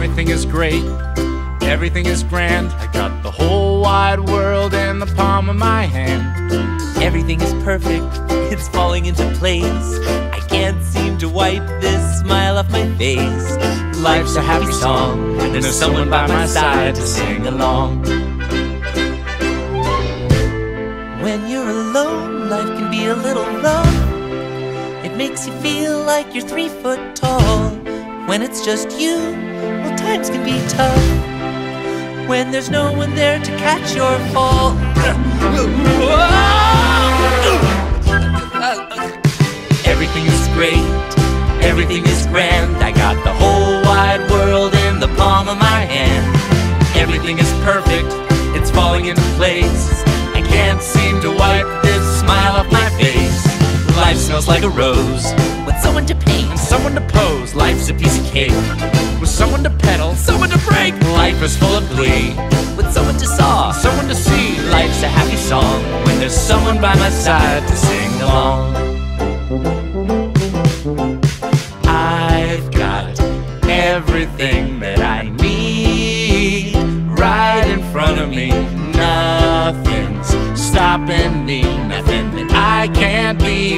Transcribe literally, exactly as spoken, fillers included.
Everything is great, everything is grand. I got the whole wide world in the palm of my hand. Everything is perfect, it's falling into place. I can't seem to wipe this smile off my face. Life's a happy song, and there's someone by my side to sing along. When you're alone, life can be a little rough. It makes you feel like you're three foot tall. When it's just you, well, times can be tough. When there's no one there to catch your fall. Everything is great, everything is grand. I got the whole wide world in the palm of my hand. Everything is perfect, it's falling into place. I can't seem to wipe this smile off my face. Life smells like a rose, with someone to paint And someone to pose, Life's a piece of cake, with someone to pedal, someone to break. life is full of glee, With someone to saw, someone to see. life's a happy song. When there's someone by my side to sing along. I've got everything that I need right in front of me. Nothing's stopping me, nothing that I can't be.